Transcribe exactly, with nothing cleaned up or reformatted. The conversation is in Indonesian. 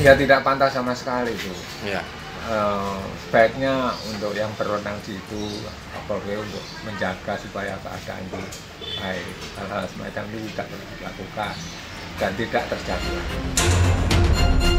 Ya tidak pantas sama sekali tuh. Ya. Uh, sebaiknya untuk yang berwenang di itu Kapolri untuk menjaga supaya keadaan itu baik, hal-hal semacam itu tidak dilakukan dan tidak terjadi lagi.